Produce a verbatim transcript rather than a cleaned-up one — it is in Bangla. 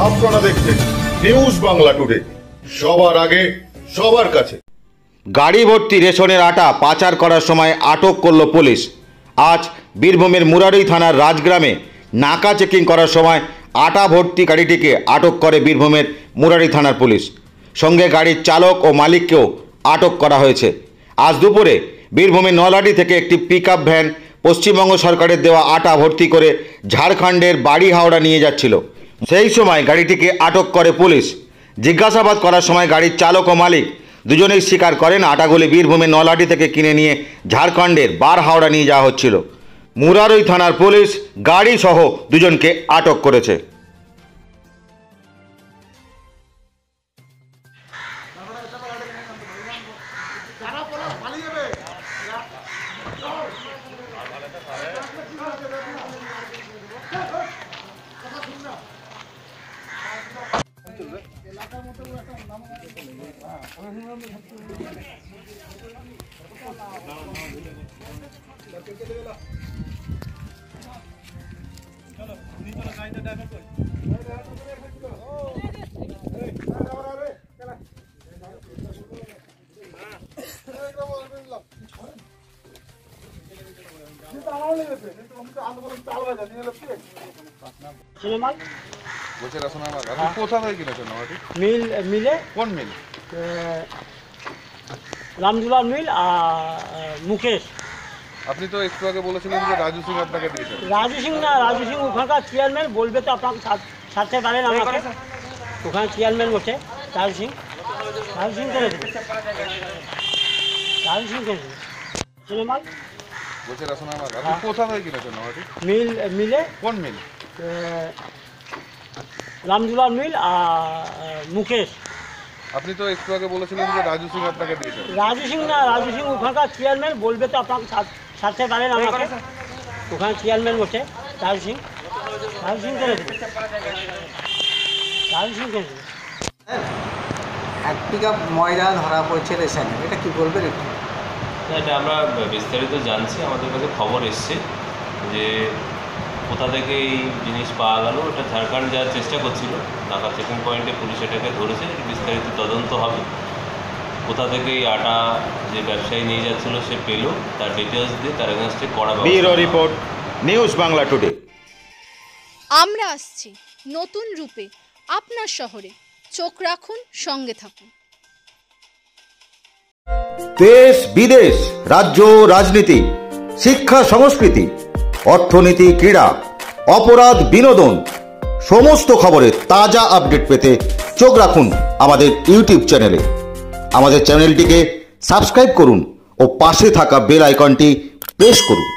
আপনারা দেখছেন নিউজ বাংলা টুডে, সবার আগে সবার কাছে। গাড়ি ভর্তি রেশনের আটা পাচার করার সময় আটক করল পুলিশ। আজ বীরভূমের মুরারই থানার রাজগ্রামে নাকা চেকিং করার সময় আটা ভর্তি গাড়িটিকে আটক করে বীরভূমের মুরারই থানার পুলিশ। সঙ্গে গাড়ির চালক ও মালিককেও আটক করা হয়েছে। আজ দুপুরে বীরভূমের নলহাটি থেকে একটি পিকআপ ভ্যান পশ্চিমবঙ্গ সরকারের দেওয়া আটা ভর্তি করে ঝাড়খণ্ডের বাড়ি হাওড়া নিয়ে যাচ্ছিল। সেই সময় গাড়িটিকে আটক করে পুলিশ। জিজ্ঞাসাবাদ করার সময় গাড়ির চালক ও মালিক দুজনেই স্বীকার করেন আটাগুলি বীরভূমের নলহাটি থেকে কিনে নিয়ে ঝাড়খণ্ডের বার হাওড়া নিয়ে যাওয়া হচ্ছিল। মুরারই থানার পুলিশ গাড়ি সহ দুজনকে আটক করেছে। মিল মিলে কোন মিল? রামদুলার মিল আর মুকেশ। আপনি তো একটু আগে বলেছিলেন যে রাজু সিং আপনাকে দিয়েছে। রাজু সিং না, রাজু সিং ওখানকার চেয়ারম্যান, বলবে তো আপনাকে ছাড়তে পারেন আমাকে। ওখানে চেয়ারম্যান বসে রাজু সিং। রাজু সিং করে দেবে, রাজু সিং করে দেবে। সিনেমাল বলছে রাসনামাল। আপনি কোথা থেকে কিনেছেন? মিল মিলে কোন মিল? রামদুলার মিল আর মুকেশ। আপনি তো একটু আগে বলেছিলেন যে রাজু সিং আপনাকে দিয়েছে। রাজু সিং না, রাজু সিং ওখানকার চেয়ারম্যান, বলবে তো আপনাকে ছাড়তে পারেন আমাকে। ওখানে চেয়ারম্যান বসে রাজু সিং। রাজু সিং করে দেবে, রাজু সিং করে দেবে। এক পিকআপ ময়দা ধরা পড়ছে রেশনে, এটা কি বলবেন একটু? এটা আমরা বিস্তারিত জানছি। আমাদের কাছে খবর এসছে যে কোথা থেকে এই জিনিস পাওয়া গেল। এটা ঝাড়খণ্ড যাওয়ার চেষ্টা করছিল, নাকা চেকিং পয়েন্টে পুলিশ এটাকে ধরেছে। বিস্তারিত তদন্ত হবে। কোথা থেকে এই আটা যে ব্যবসায়ী নিয়ে যাচ্ছিল সে পেল, তার ডিটেলস দিয়ে তার এগেনস্টে করা। Bureau report, news Bangla today. আমরা আসছি নতুন রূপে আপনার শহরে, চোখ রাখুন, সঙ্গে থাকুন। দেশ বিদেশ, রাজ্য রাজনীতি, শিক্ষা সংস্কৃতি, অর্থনীতি, ক্রীড়া, অপরাধ, বিনোদন, সমস্ত খবরের তাজা আপডেট পেতে চোখ রাখুন আমাদের ইউটিউব চ্যানেলে। আমাদের চ্যানেলটিকে সাবস্ক্রাইব করুন ও পাশে থাকা বেল আইকনটি প্রেস করুন।